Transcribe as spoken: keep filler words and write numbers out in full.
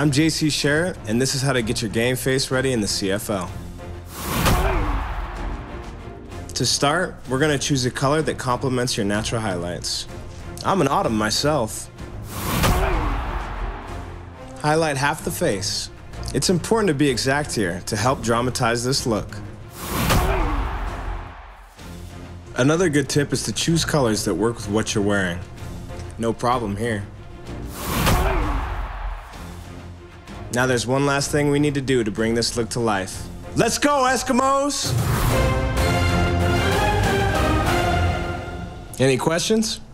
I'm J C Sherritt, and this is how to get your game face ready in the C F L. To start, we're going to choose a color that complements your natural highlights. I'm an autumn myself. Highlight half the face. It's important to be exact here to help dramatize this look. Another good tip is to choose colors that work with what you're wearing. No problem here. Now there's one last thing we need to do to bring this look to life. Let's go, Eskimos! Any questions?